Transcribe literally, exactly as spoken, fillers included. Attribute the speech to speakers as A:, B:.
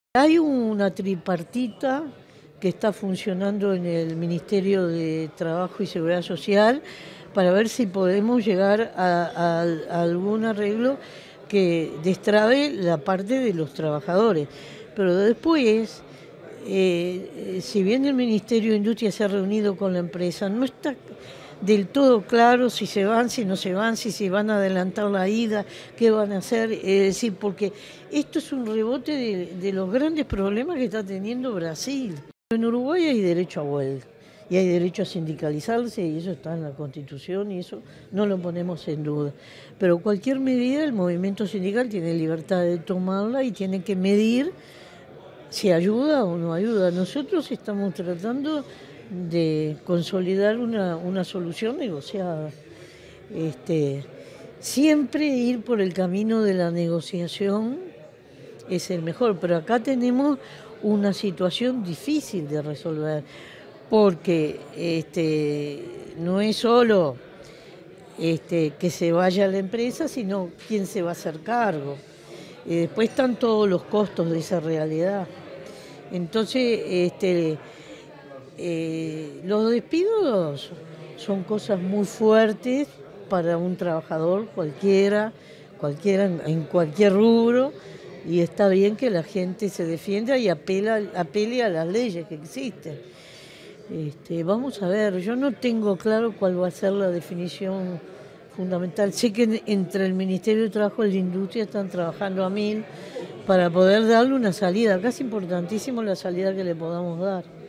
A: Hay una tripartita que está funcionando en el Ministerio de Trabajo y Seguridad Social para ver si podemos llegar a, a, a algún arreglo que destrabe la parte de los trabajadores. Pero después, eh, si bien el Ministerio de Industria se ha reunido con la empresa, no está del todo claro si se van, si no se van, si se van a adelantar la ida, qué van a hacer, es decir, porque esto es un rebote de, de los grandes problemas que está teniendo Brasil. En Uruguay hay derecho a huelga y hay derecho a sindicalizarse y eso está en la Constitución y eso no lo ponemos en duda. Pero cualquier medida el movimiento sindical tiene libertad de tomarla y tiene que medir si ayuda o no ayuda. Nosotros estamos tratando de consolidar una, una solución negociada. Este, siempre ir por el camino de la negociación es el mejor, pero acá tenemos una situación difícil de resolver, porque este, no es solo este, que se vaya la empresa, sino quién se va a hacer cargo. Y después están todos los costos de esa realidad. Entonces, este, eh, los despidos son cosas muy fuertes para un trabajador cualquiera, cualquiera en cualquier rubro, y está bien que la gente se defienda y apela, apele a las leyes que existen. Este, vamos a ver, yo no tengo claro cuál va a ser la definición fundamental. Sé que entre el Ministerio de Trabajo y la Industria están trabajando a mil para poder darle una salida. Acá es importantísimo la salida que le podamos dar.